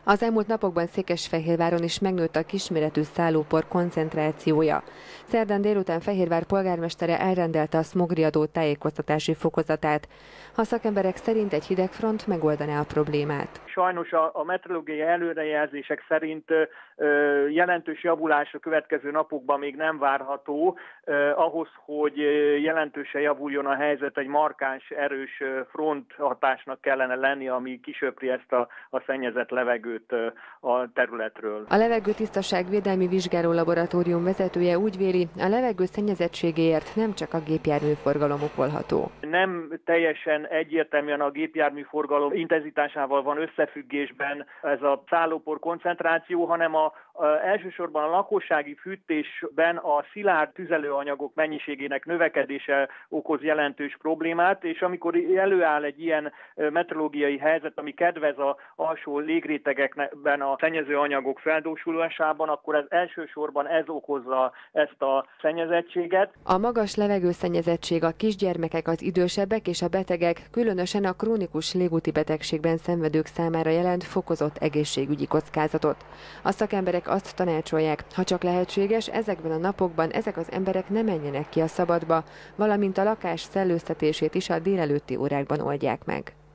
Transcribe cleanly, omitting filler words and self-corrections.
Az elmúlt napokban Székesfehérváron is megnőtt a kisméretű szállópor koncentrációja. Szerdán délután Fehérvár polgármestere elrendelte a szmogriadó tájékoztatási fokozatát. A szakemberek szerint egy hidegfront megoldaná a problémát. Sajnos a meteorológiai előrejelzések szerint jelentős javulás a következő napokban még nem várható. Ahhoz, hogy jelentősen javuljon a helyzet, egy markáns, erős front hatásnak kellene lenni, ami kisöpri ezt a szennyezett levegőt a területről. A levegőtisztaságvédelmi vizsgálólaboratórium vezetője úgy véli, a levegő szennyezettségéért nem csak a gépjárműforgalom okolható. Nem teljesen egyértelműen a gépjárműforgalom intenzitásával van összefüggésben ez a szállópor koncentráció, hanem elsősorban a lakossági fűtésben a szilárd tüzelőanyagok mennyiségének növekedése okoz jelentős problémát, és amikor előáll egy ilyen meteorológiai helyzet, ami kedvez a alsó légrétegekben a szennyezőanyagok feldósulásában, akkor elsősorban ez okozza ezt a szennyezettséget. A magas levegőszennyezettség a kisgyermekek, az idősebbek és a betegek, különösen a krónikus légúti betegségben szenvedők számára jelent fokozott egészségügyi kockázatot. A szakemberek azt tanácsolják, ha csak lehetséges, ezekben a napokban ezek az emberek ne menjenek ki a szabadba, valamint a lakás szellőztetését is a délelőtti órákban oldják meg.